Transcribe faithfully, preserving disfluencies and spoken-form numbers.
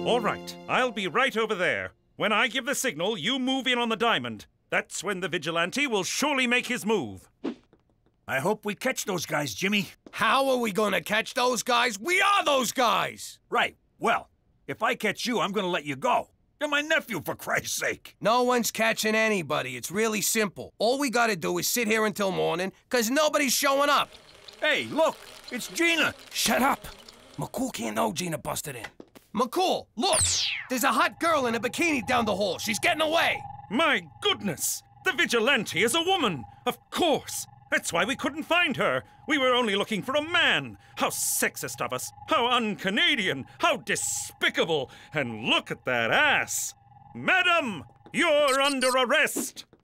All right, I'll be right over there. When I give the signal, you move in on the diamond. That's when the vigilante will surely make his move. I hope we catch those guys, Jimmy. How are we gonna catch those guys? We are those guys! Right. Well, if I catch you, I'm gonna let you go. You're my nephew, for Christ's sake. No one's catching anybody. It's really simple. All we gotta do is sit here until morning, because nobody's showing up. Hey, look, it's Gina. Shut up. McCool can't know Gina busted in. McCool, look! There's a hot girl in a bikini down the hall. She's getting away. My goodness! The vigilante is a woman! Of course! That's why we couldn't find her. We were only looking for a man. How sexist of us. How un-Canadian. How despicable. And look at that ass. Madam, you're under arrest.